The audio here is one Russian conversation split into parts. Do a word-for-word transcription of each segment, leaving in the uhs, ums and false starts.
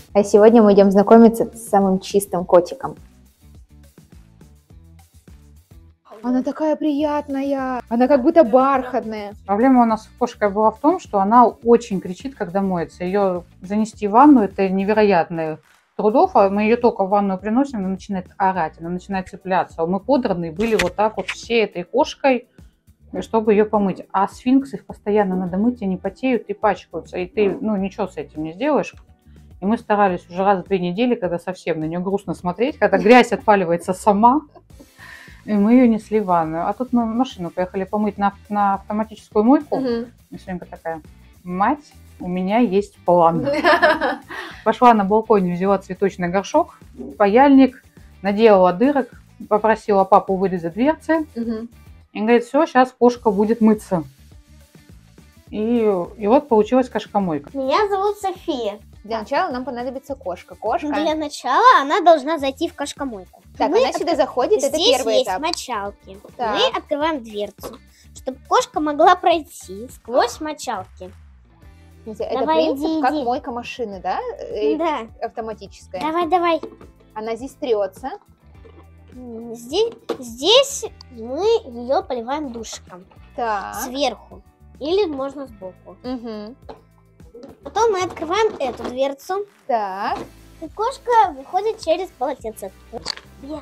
А сегодня мы идем знакомиться с самым чистым котиком. Она такая приятная, она как будто бархатная. Проблема у нас с кошкой была в том, что она очень кричит, когда моется. Ее занести в ванну — это невероятное трудов, а мы ее только в ванную приносим, она начинает орать, она начинает цепляться. Мы подранные были вот так вот все этой кошкой, чтобы ее помыть. А сфинксы их постоянно надо мыть, они потеют и пачкаются, и ты ну ничего с этим не сделаешь. И мы старались уже раз в две недели, когда совсем на нее грустно смотреть, когда грязь отваливается сама, и мы ее несли в ванную. А тут мы машину поехали помыть на, на автоматическую мойку. Угу. И Сонька такая: мать, у меня есть план. Пошла на балконе, взяла цветочный горшок, паяльник, наделала дырок, попросила папу вырезать дверцы. Угу. И говорит: все, сейчас кошка будет мыться. И, и вот получилась кошкомойка. Меня зовут София. Для начала нам понадобится кошка. Кошка. Для начала она должна зайти в кошкомойку. Так, Мы она сюда заходит, это Здесь первый есть этап. мочалки. Так. Мы открываем дверцу, чтобы кошка могла пройти сквозь мочалки. Это Давай, принцип, иди, как иди. мойка машины, да? Э, Да. Автоматическая. Давай, давай. Она здесь трется. М, Здесь, здесь мы ее поливаем душиком Так. сверху или можно сбоку. Угу. Потом мы открываем эту дверцу, Так. и кошка выходит через полотенце. Я.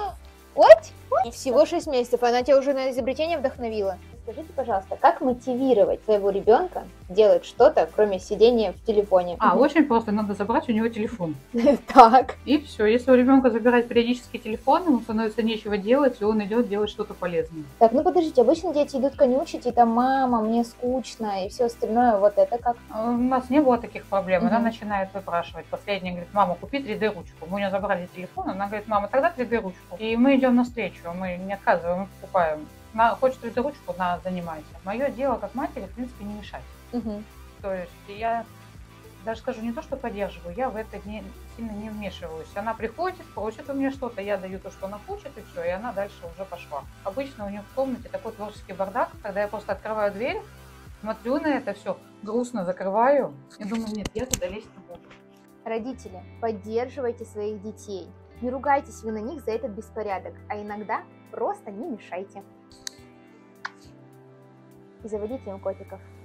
Ой, всего шесть месяцев, она тебя уже на изобретение вдохновила. Скажите, пожалуйста, как мотивировать своего ребенка делать что-то, кроме сидения в телефоне? А, очень просто, надо забрать у него телефон. Так. И все. Если у ребенка забирать периодически телефон, ему становится нечего делать, и он идет делать что-то полезное. Так, ну подождите, обычно дети идут конючить, и там мама, мне скучно, и все остальное, вот это как? А у нас не было таких проблем. Она Мгм. начинает выпрашивать. Последняя говорит: мама, купи три дэ ручку. Мы у нее забрали телефон, она говорит: мама, тогда три дэ ручку. И мы идем навстречу, мы не отказываем, мы покупаем. На, хочет три дэ ручку, на, занимайся. Мое дело как матери, в принципе, не мешать. Угу. То есть я даже скажу не то, что поддерживаю, я в это не, сильно не вмешиваюсь. Она приходит, просит у меня что-то, я даю то, что она хочет, и все, и она дальше уже пошла. Обычно у нее в комнате такой творческий бардак, когда я просто открываю дверь, смотрю на это все, грустно закрываю и думаю: нет, я туда лезть не буду. Родители, поддерживайте своих детей. Не ругайтесь вы на них за этот беспорядок, а иногда просто не мешайте. И заводите им котиков.